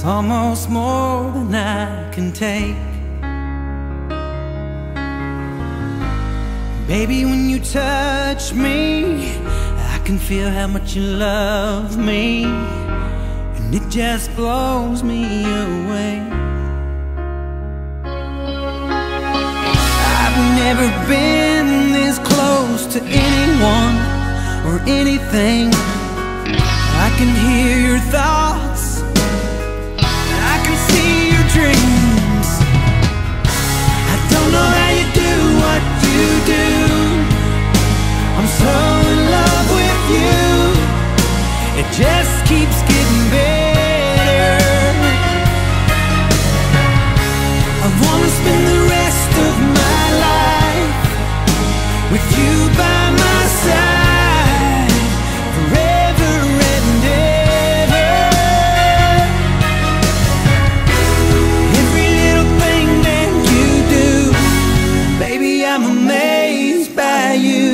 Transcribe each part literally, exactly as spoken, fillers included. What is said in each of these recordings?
almost more than I can take. Baby, when you touch me, I can feel how much you love me, and it just blows me away. I've never been this close to anyone or anything. I can hear your thoughts, I can see your dreams. I don't know how you do what you do. I'm so in love with you. It just keeps getting better. I wanna spend the rest of my life with you by my side, forever and ever. Every little thing that you do, baby, I'm amazed by you.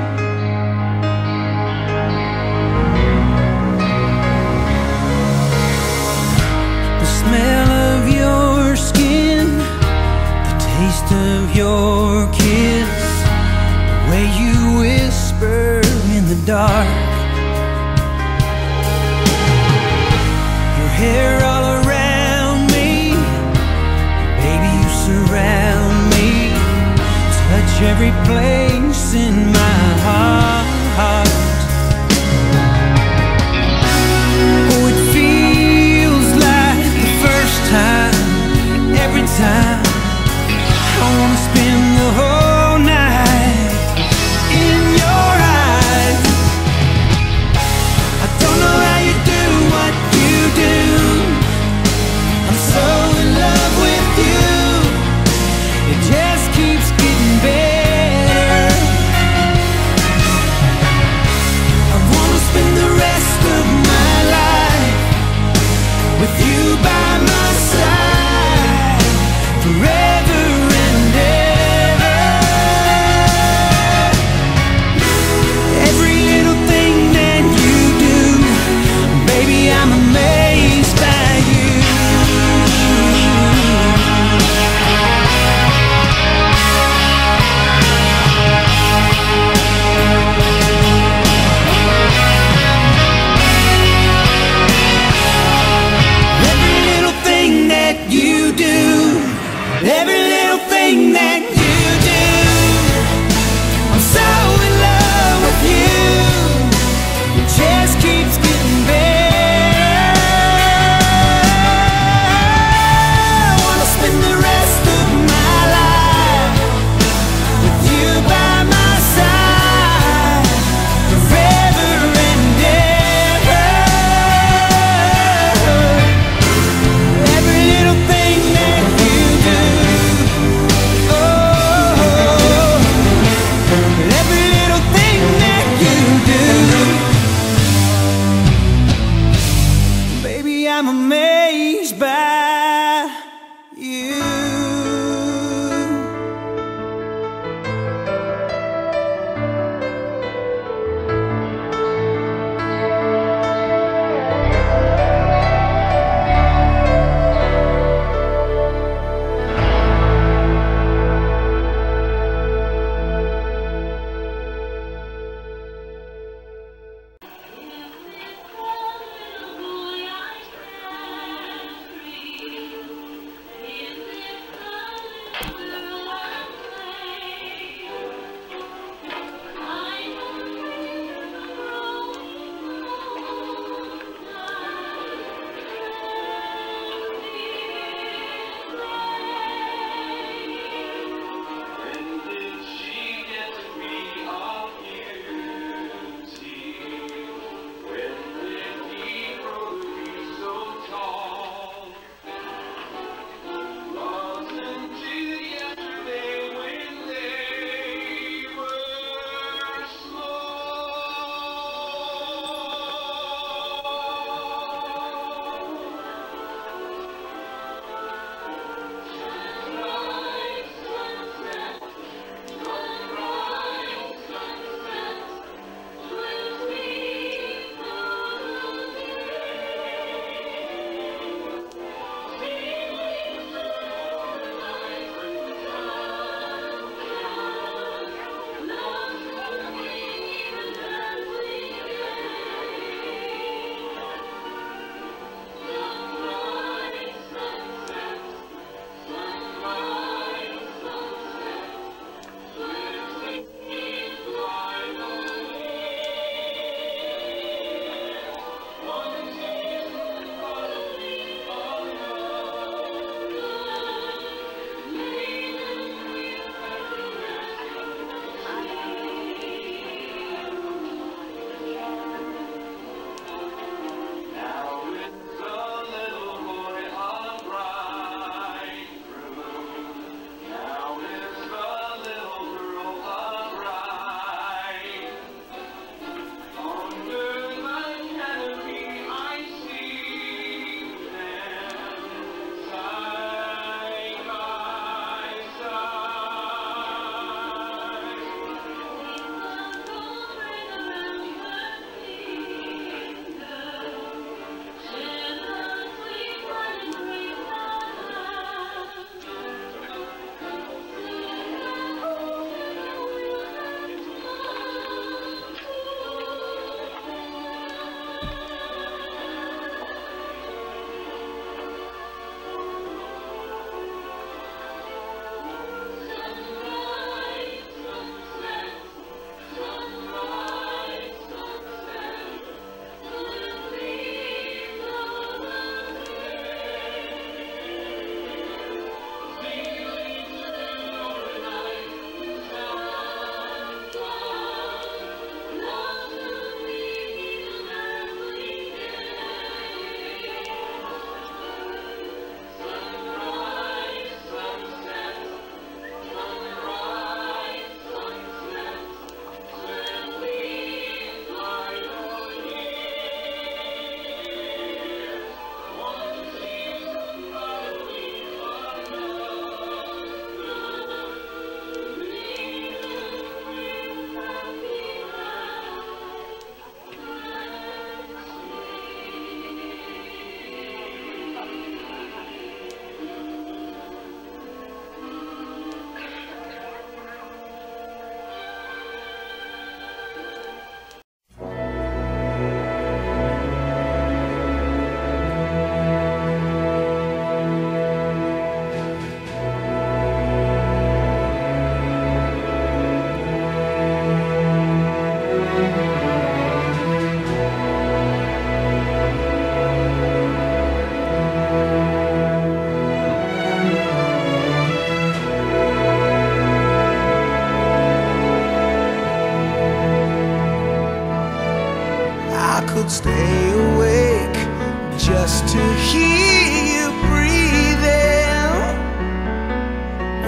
The smell of your skin, the taste of your kiss, the way you whisper in the dark, your hair all around me, baby, you surround me, touch every place in my heart. Oh, it feels like the first time, every time. I wanna spend the whole night in your eyes. I don't know how you do what you do. I'm so in love with you. It just keeps getting better.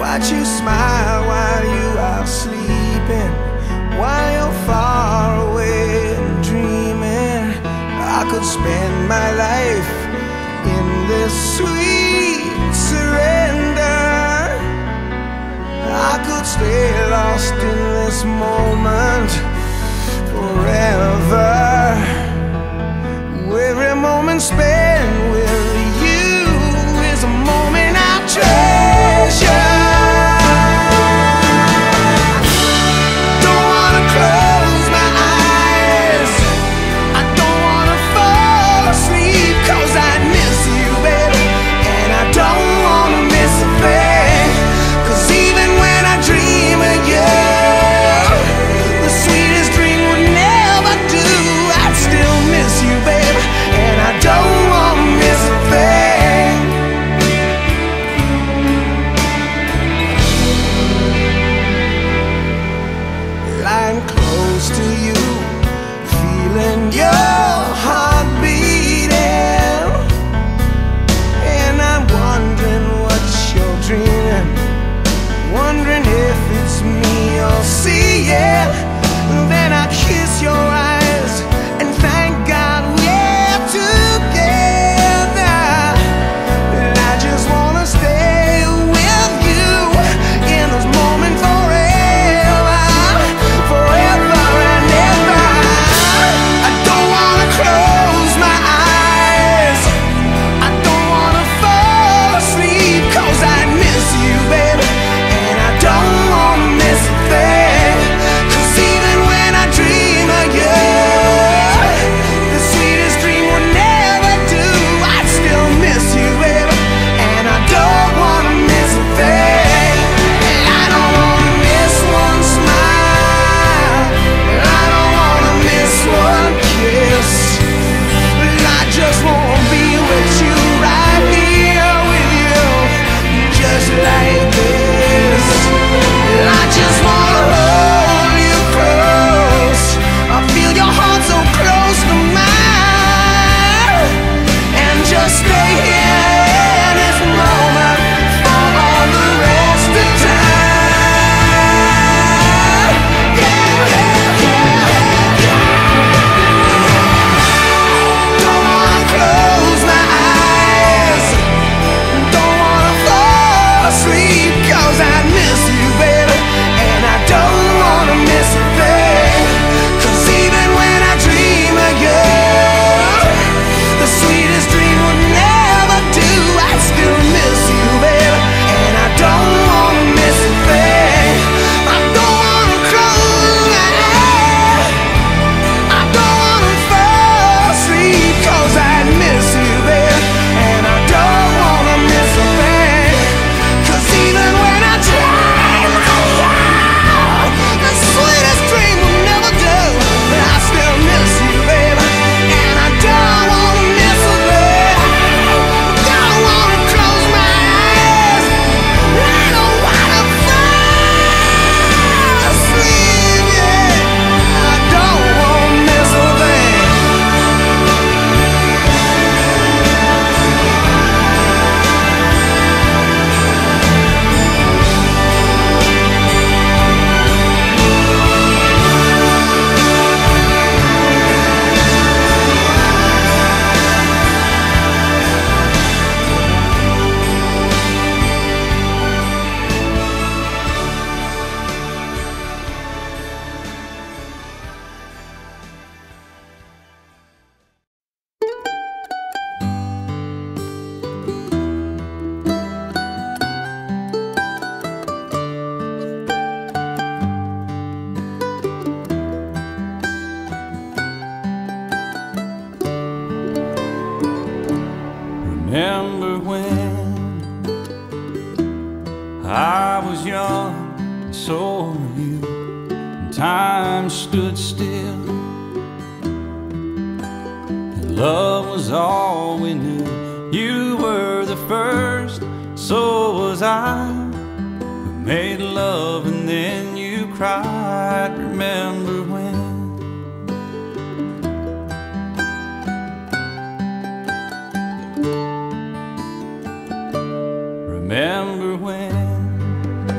watch you smile while you are sleeping, while you're far away and dreaming. I could spend my life in this sweet surrender. I could stay lost in this moment forever. Every moment spent with you is a moment I treasure. Don't wanna close my eyes, I don't wanna fall asleep, 'cause I miss you, baby, and I don't wanna miss a thing. 'Cause even when I dream of you, the sweetest dream would never do. I'd still miss you, baby, and I don't wanna miss a thing. Lying close to you, feeling your heart beating, and I'm wondering what you're dreaming, wondering if it's me you're seeing. Then I kiss your eyes and thank God we're together. And I just wanna stay with you in this moment forever, forever and ever. I don't wanna close my eyes, I don't wanna fall asleep, 'cause I miss you, baby, and I don't wanna miss a thing. 'Cause even when I dream of you, the sweetest dream would never do. I'd still miss you, baby, and I don't wanna miss a thing. And I don't wanna miss one smile, and I don't wanna miss one kiss. And I just wanna be with you, right here with you, just like this. And I just wanna hold you close, I feel your heart so close to mine, and just stay here in this moment for all the rest of time. Yeah, yeah, yeah, yeah. Don't wanna close my eyes, don't wanna fall asleep, 'cause I miss you, baby, and I don't wanna miss a thing. 'Cause even when I dream of you, the sweetest dream would never do. I still miss you, baby, and I don't wanna miss a thing. I don't wanna close my eyes, I don't wanna fall asleep, 'cause I miss you, baby, and I don't wanna miss a thing. 'Cause even when I dream of you, the sweetest dream will never do. But I still miss you, baby, and I don't wanna miss a thing. Don't wanna close my eyes, I don't wanna fall asleep, yeah. I don't wanna miss a thing. Remember when I was young and so were you, and time stood still, and love was all we knew. You were the first, so was I, who made love and then you cried. Remember when? Remember when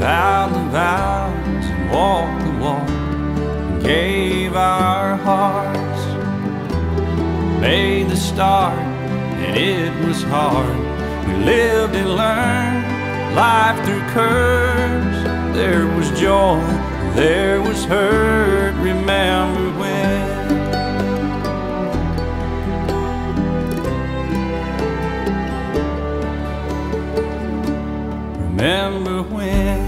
vowed the vows and walked the walk and gave our hearts. Made the start and it was hard. We lived and learned life through curves. There was joy, there was hurt. Remember when? Remember when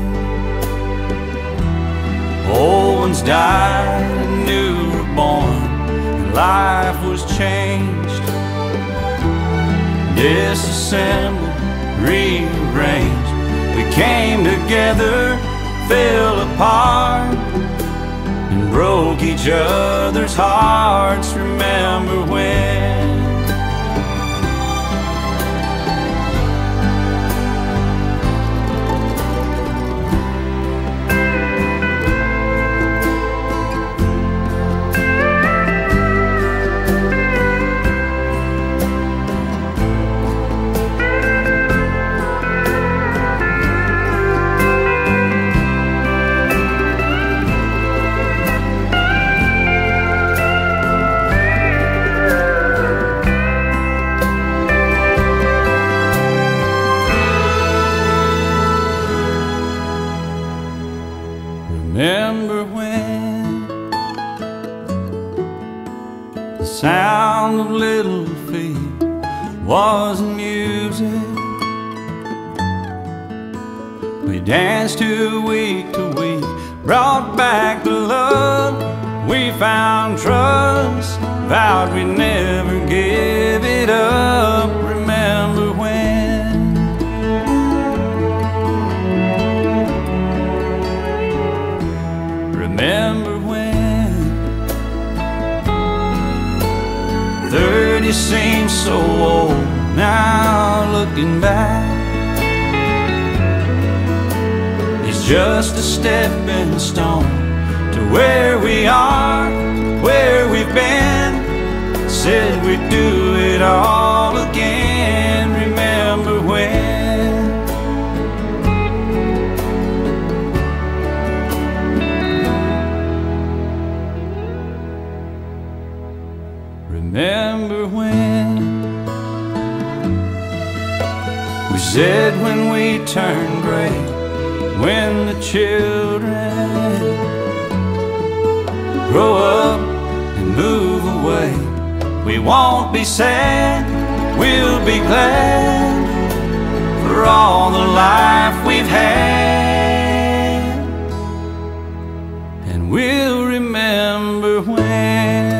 old ones died and new were born, and life was changed, disassembled, rearranged. We came together, fell apart, and broke each other's hearts. Remember when? Remember when the sound of little feet was music? We danced to week to week, brought back the love. We found trust, vowed we'd never give it up. Remember when? Remember when thirty seems so old now, looking back. It's just a stepping stone to where we are, where we've been. Said we'd do it all again. Remember when? Remember when we said when we turn gray, when the children grow up and move away, we won't be sad, we'll be glad for all the life we've had. And we'll remember when.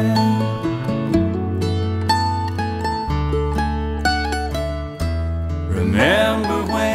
Remember when